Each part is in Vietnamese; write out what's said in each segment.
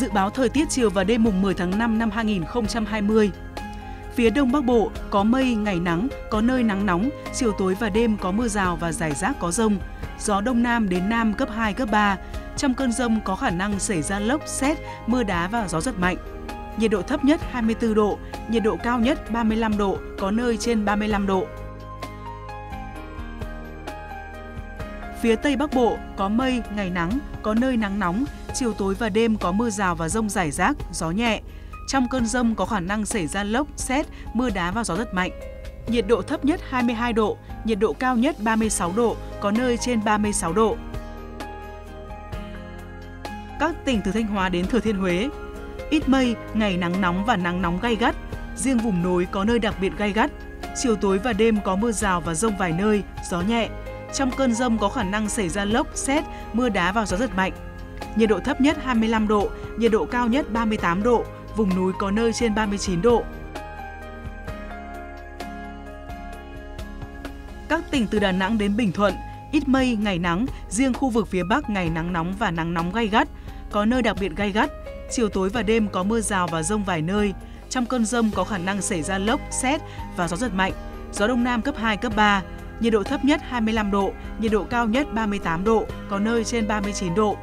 Dự báo thời tiết chiều và đêm mùng 10 tháng 5 năm 2020. Phía Đông Bắc Bộ có mây, ngày nắng, có nơi nắng nóng, chiều tối và đêm có mưa rào và rải rác có dông. Gió Đông Nam đến Nam cấp 2, cấp 3. Trong cơn dông có khả năng xảy ra lốc, sét, mưa đá và gió giật mạnh. Nhiệt độ thấp nhất 24 độ, nhiệt độ cao nhất 35 độ, có nơi trên 35 độ. Phía Tây Bắc Bộ có mây, ngày nắng, có nơi nắng nóng, chiều tối và đêm có mưa rào và dông rải rác, gió nhẹ. Trong cơn dông có khả năng xảy ra lốc, sét, mưa đá và gió giật mạnh. Nhiệt độ thấp nhất 22 độ, nhiệt độ cao nhất 36 độ, có nơi trên 36 độ. Các tỉnh từ Thanh Hóa đến Thừa Thiên Huế. Ít mây, ngày nắng nóng và nắng nóng gay gắt. Riêng vùng núi có nơi đặc biệt gay gắt. Chiều tối và đêm có mưa rào và dông vài nơi, gió nhẹ. Trong cơn dông có khả năng xảy ra lốc, sét, mưa đá và gió giật mạnh. Nhiệt độ thấp nhất 25 độ, nhiệt độ cao nhất 38 độ, vùng núi có nơi trên 39 độ. Các tỉnh từ Đà Nẵng đến Bình Thuận, ít mây, ngày nắng, riêng khu vực phía Bắc ngày nắng nóng và nắng nóng gay gắt, có nơi đặc biệt gay gắt. Chiều tối và đêm có mưa rào và dông vài nơi. Trong cơn dông có khả năng xảy ra lốc, sét và gió giật mạnh. Gió Đông Nam cấp 2, cấp 3. Nhiệt độ thấp nhất 25 độ, nhiệt độ cao nhất 38 độ, có nơi trên 39 độ.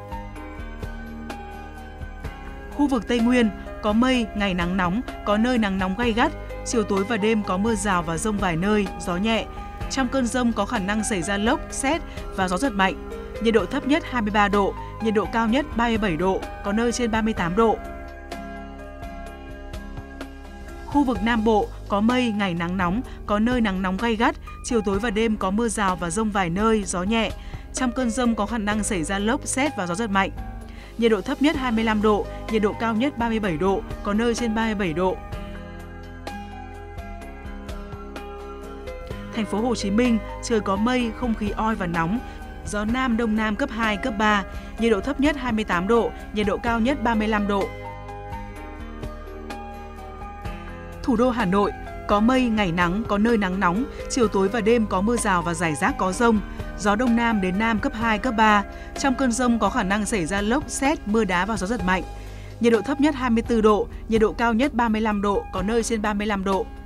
Khu vực Tây Nguyên có mây, ngày nắng nóng, có nơi nắng nóng gay gắt. Chiều tối và đêm có mưa rào và dông vài nơi, gió nhẹ. Trong cơn dông có khả năng xảy ra lốc, sét và gió giật mạnh. Nhiệt độ thấp nhất 23 độ, nhiệt độ cao nhất 37 độ, có nơi trên 38 độ. Khu vực Nam Bộ có mây, ngày nắng nóng, có nơi nắng nóng gay gắt, chiều tối và đêm có mưa rào và dông vài nơi, gió nhẹ. Trong cơn dông có khả năng xảy ra lốc, sét và gió giật mạnh. Nhiệt độ thấp nhất 25 độ, nhiệt độ cao nhất 37 độ, có nơi trên 37 độ. Thành phố Hồ Chí Minh, trời có mây, không khí oi và nóng. Gió Nam Đông Nam cấp 2, cấp 3, nhiệt độ thấp nhất 28 độ, nhiệt độ cao nhất 35 độ. Thủ đô Hà Nội, có mây, ngày nắng, có nơi nắng nóng, chiều tối và đêm có mưa rào và rải rác có dông. Gió Đông Nam đến Nam cấp 2, cấp 3. Trong cơn dông có khả năng xảy ra lốc, sét, mưa đá và gió giật mạnh. Nhiệt độ thấp nhất 24 độ, nhiệt độ cao nhất 35 độ, có nơi trên 35 độ.